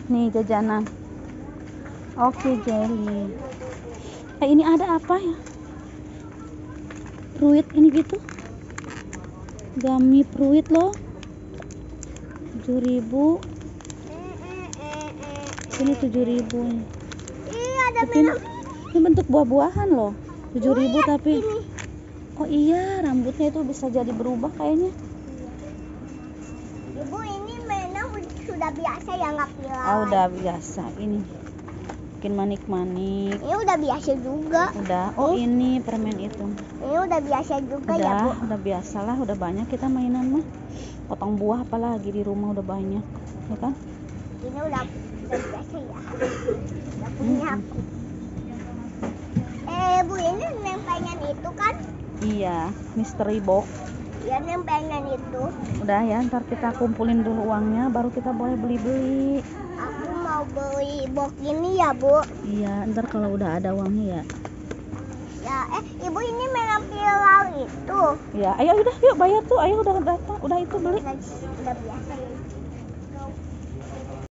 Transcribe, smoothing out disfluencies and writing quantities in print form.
Nih jajanan. Oke, jelly. Ini ada apa ya? Fruit ini gitu. Gummy fruit loh. 7.000. Ini 7.000 nih. Ada Ini bentuk buah-buahan loh. 7.000 tapi. Ini. Oh iya, rambutnya itu bisa jadi berubah kayaknya. Ibu, ini mainan sudah biasa ya, nggak pilar. Oh, udah biasa ini. Bikin manik-manik. Ini udah biasa juga. Udah. Oh, ini permen itu. Ini udah biasa juga ya, Bu. Udah biasalah, udah banyak kita mainan mah. Potong buah apalagi di rumah udah banyak, ya kan? Ini udah biasa ya. Udah punya aku. Bu, ini nempengan itu kan? Iya, mystery box. Ya, nempengan itu. Udah ya, ntar kita kumpulin dulu uangnya, baru kita boleh beli-beli. Aku mau beli box ini ya, Bu. Iya, ntar kalau udah ada uangnya ya. Ya, Ibu, ini mainan pilar itu. Ya, ayo udah yuk bayar tuh, ayo udah datang, udah itu beli. Udah biasa ya.